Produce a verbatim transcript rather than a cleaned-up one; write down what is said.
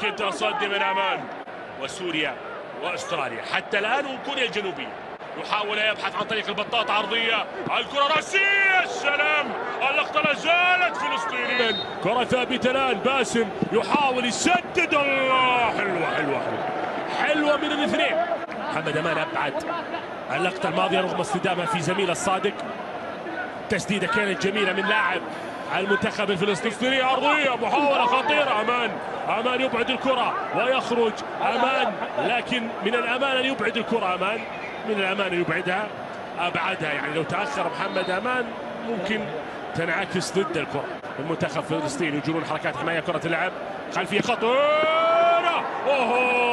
تصدي من امان. وسوريا واستراليا حتى الان وكوريا الجنوبيه يحاول يبحث عن طريق البطاط عرضيه، الكره راسيه، السلام، اللقطه لا زالت فلسطينيا. كره ثابته الان، باسم يحاول يسدد، الله، حلوه حلوه حلوه حلوه من الاثنين. محمد امان ابعد اللقطه الماضيه رغم اصطدامها في زميله الصادق. تسديده كانت جميله من لاعب المنتخب الفلسطيني، ارضيه، محاوله خطيره، امان امان يبعد الكره ويخرج امان، لكن من الامان ان يبعد الكره، امان من الامان ان يبعدها، ابعدها، يعني لو تاخر محمد امان ممكن تنعكس ضد الكره. المنتخب الفلسطيني يجرون حركات حمايه، كره اللعب خلفيه خطيره، اوه